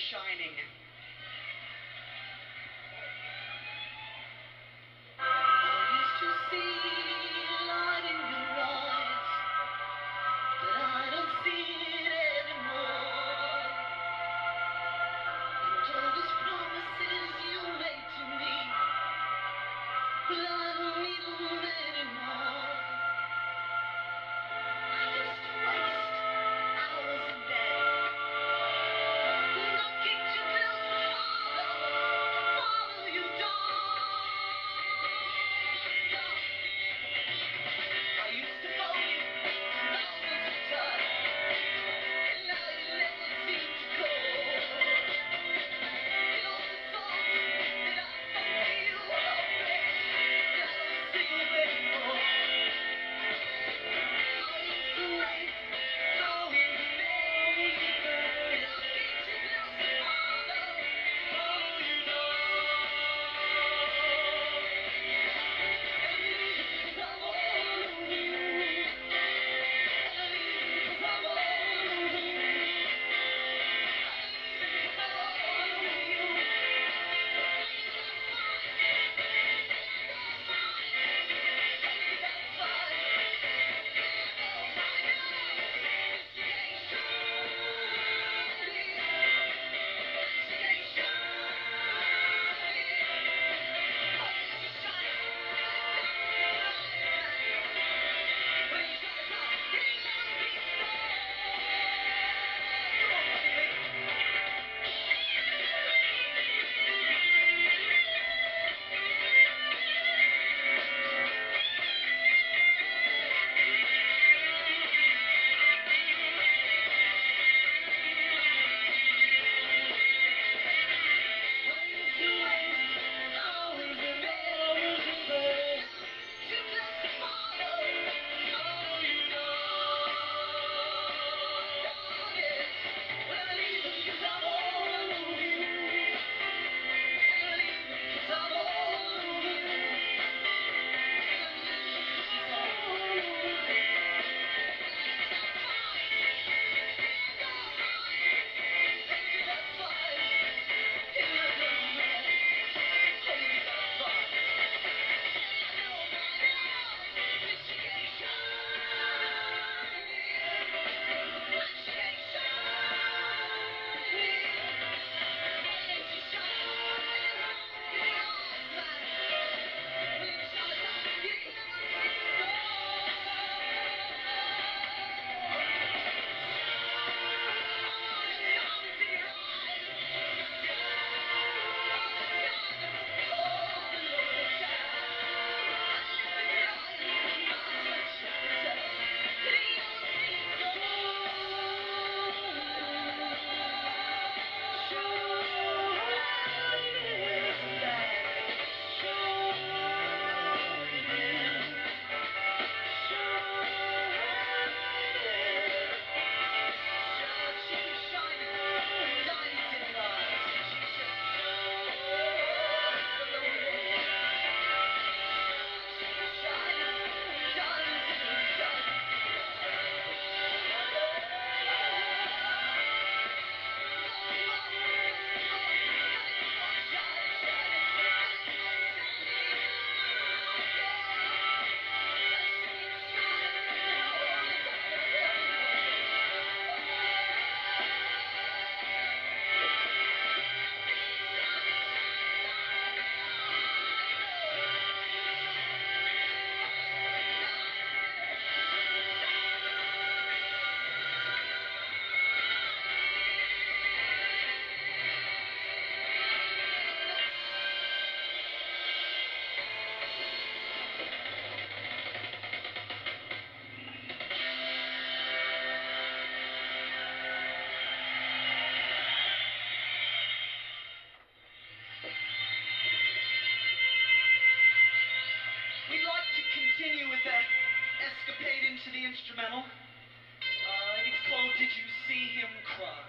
shining. I used to see light in your eyes, but I don't see it anymore. And all those promises you made to me, well, I don't need them anymore. I used to waste hours a day, looking to build follow you, dark. I used to phone you thousands of times, and now you never seem to call. And all the songs that I sung to you, oh babe, I don't sing them anymore. I used to waste hours a day, looking to build follow you, We'd like to continue with that escapade into the instrumental. It's called Did You See Him Cry?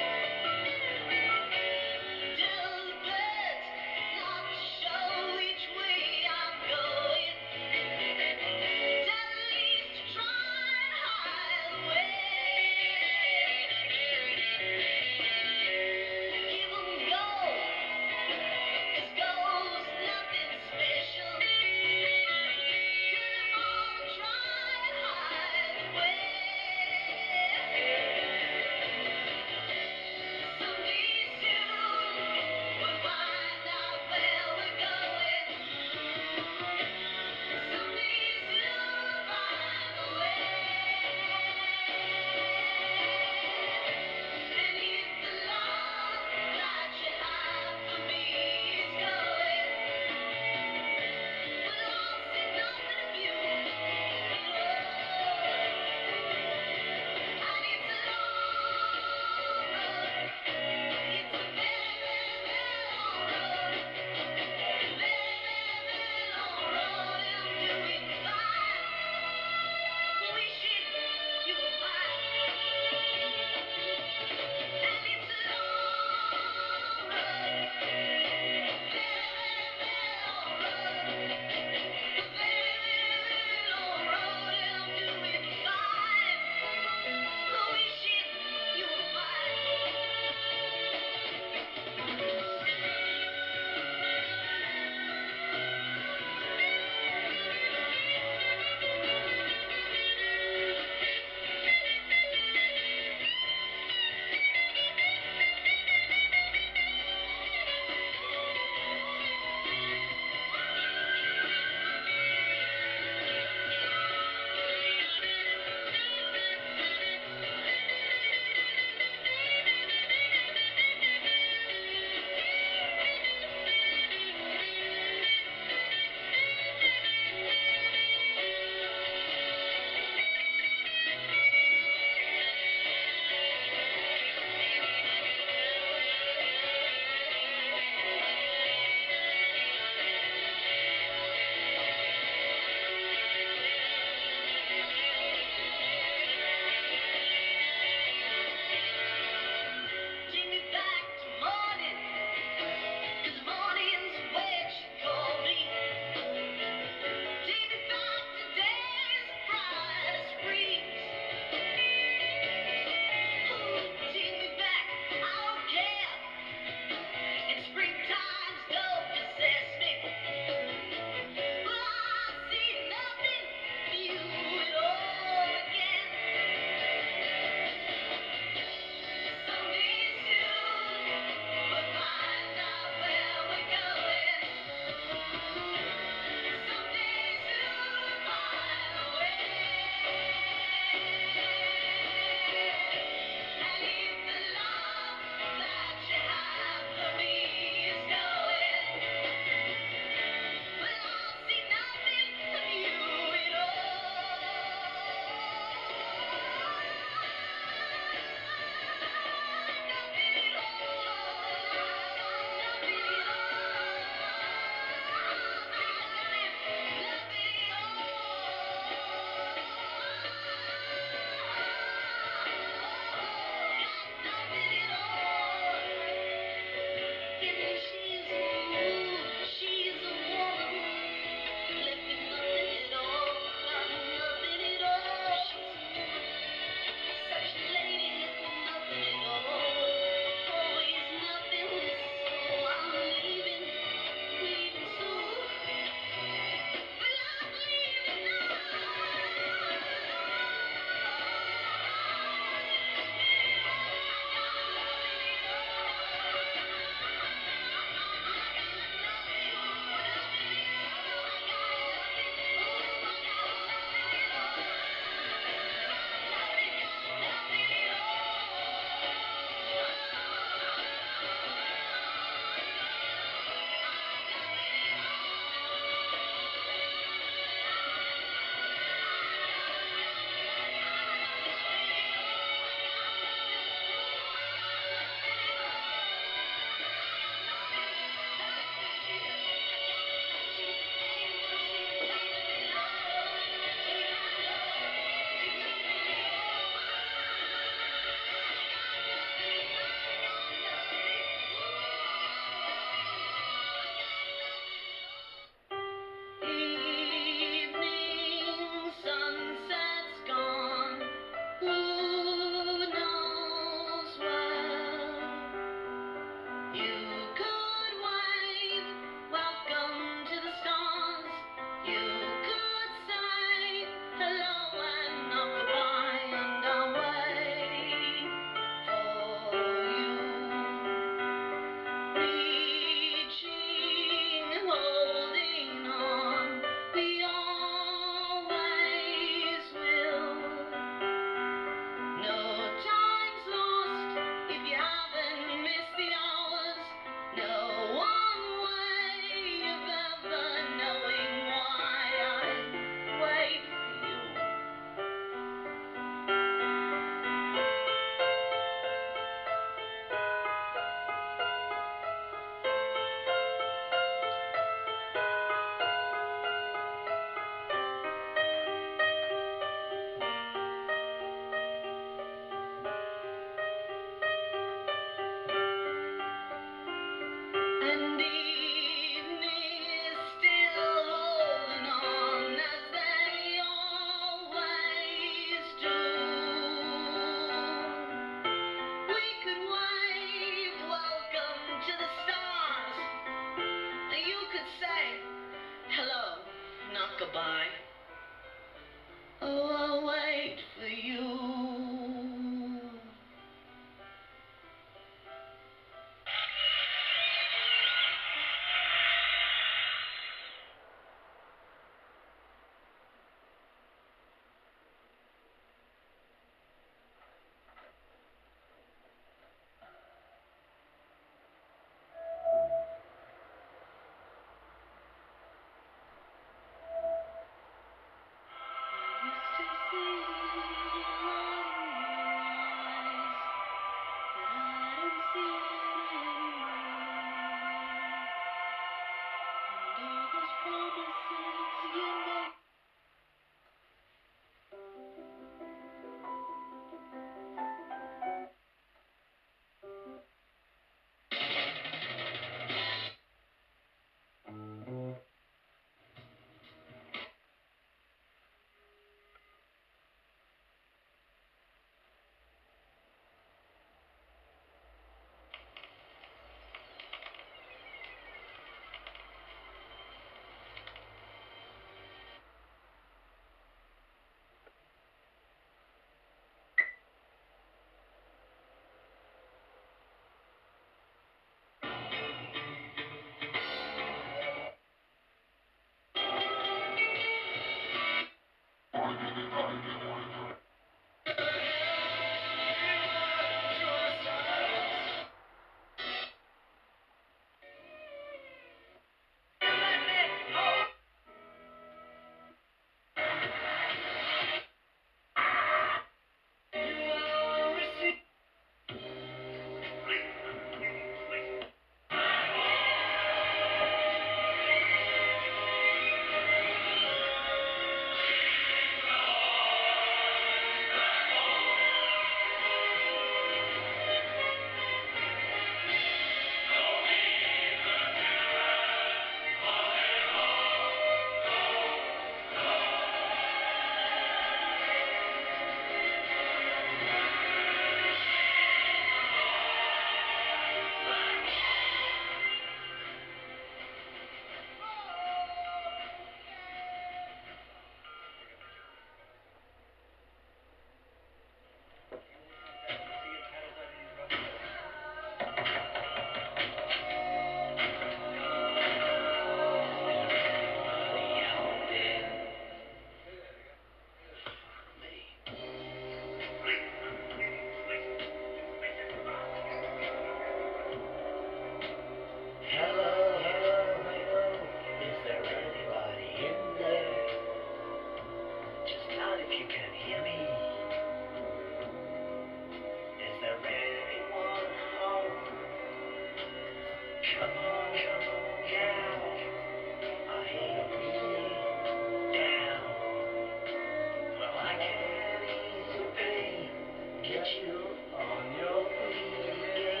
Come on, now. I hate being down. Well, I can ease your pain, get you on your feet again.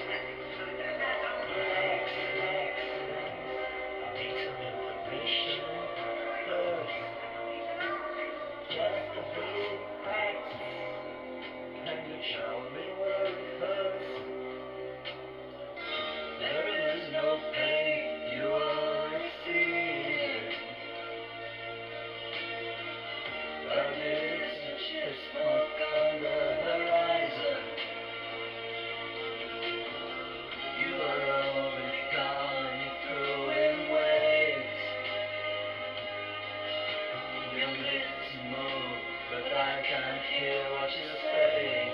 Relax, relax, relax. I'll take some information first. Just a bit practice. Can you show me where it hurts? There is no pain you are receiving. But it's just smoke on the horizon. You are only coming through in waves. Your lips move, but I can't hear what you're saying.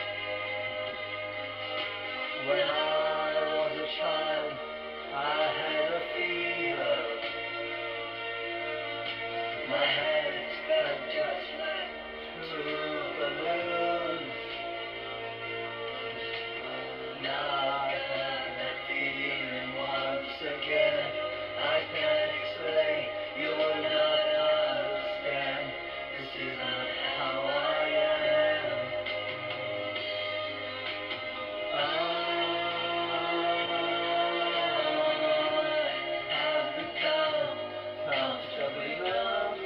When I was a child, I had a fever. My hands felt just like two balloons. Now I have that feeling once again. I can't explain, you will not understand. This is not how I am. I have become comfortably numb.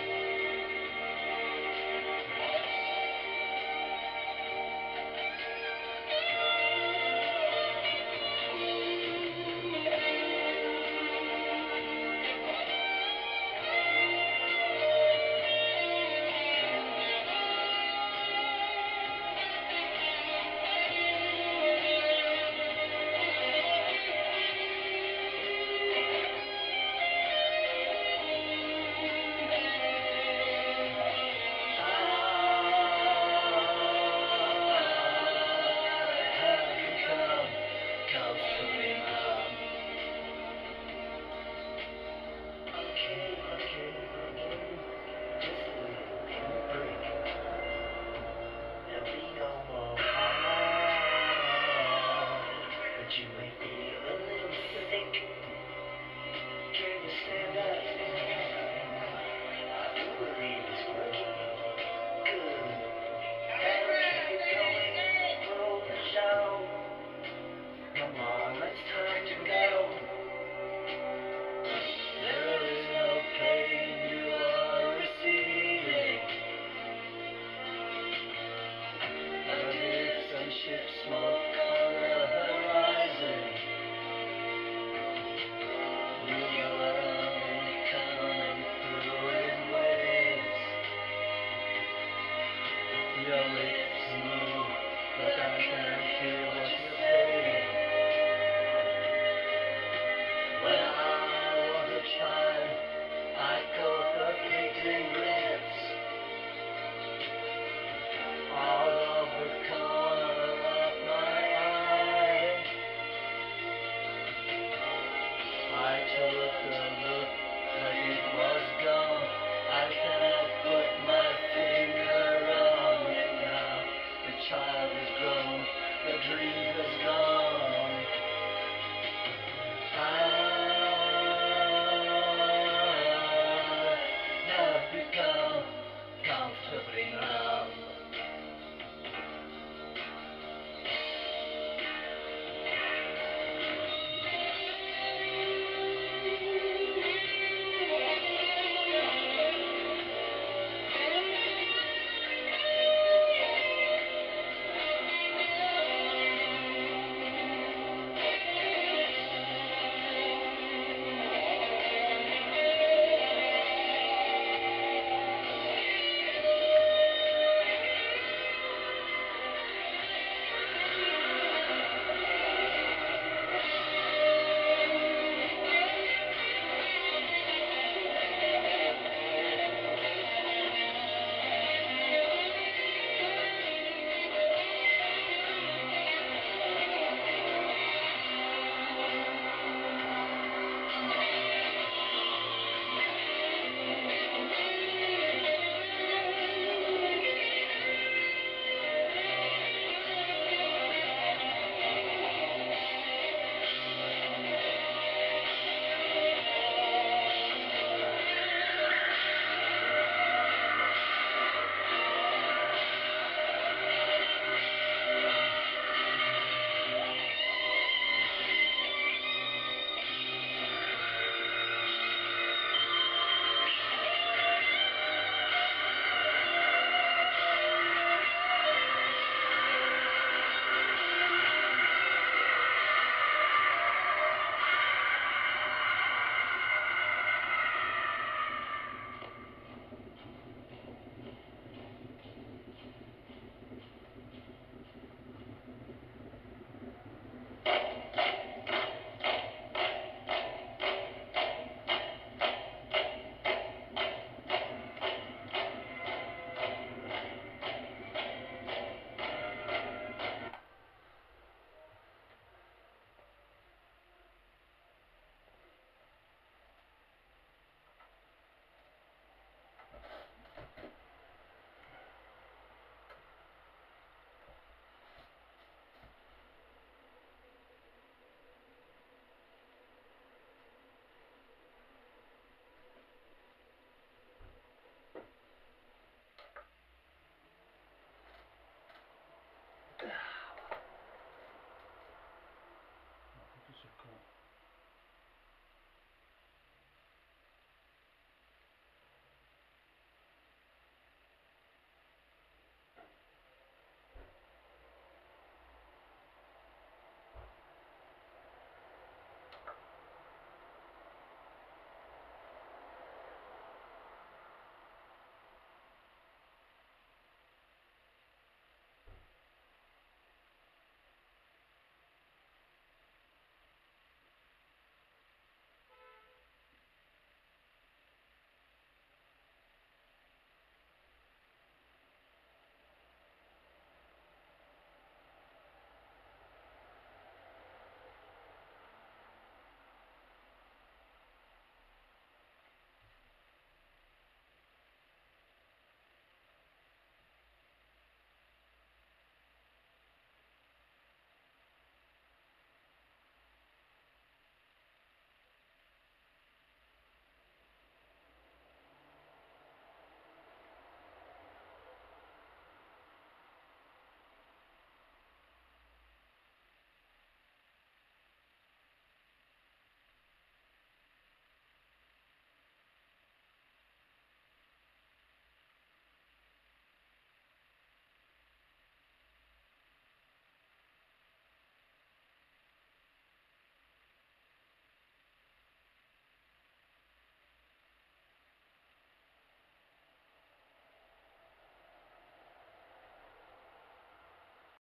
You may feel a little sick. Can you stand up? I do believe it's working. Good. That'll keep you going through the show. Come on, it's time to go. There is no pain you are receiving. The distant ships smoke on the horizon. You are only coming through in waves. Your lips move, but I can't hear what you're saying. When I was a child, I caught the fleeting lips out of the corner of my eye. I took a look, but it was gone. I cannot put my finger on it now. The child is